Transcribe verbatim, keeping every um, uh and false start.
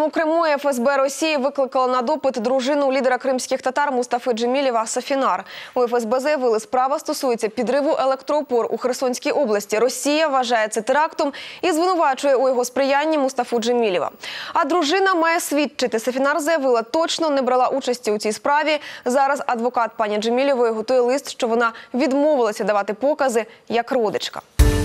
у Криму еф ес бе Росії викликала на допит дружину лідера кримських татар Мустафи Джемілєва Сафінар. У еф ес бе заявили, справа стосується підриву електроопор у Херсонській області. Росія вважає це терактом і звинувачує у його сприянні Мустафу Джемілєва. А дружина має свідчити. Сафінар заявила, точно не брала участі у цій справі. Зараз адвокат пані Джемілєвої готує лист, що вона відмовилася давати покази як родичка.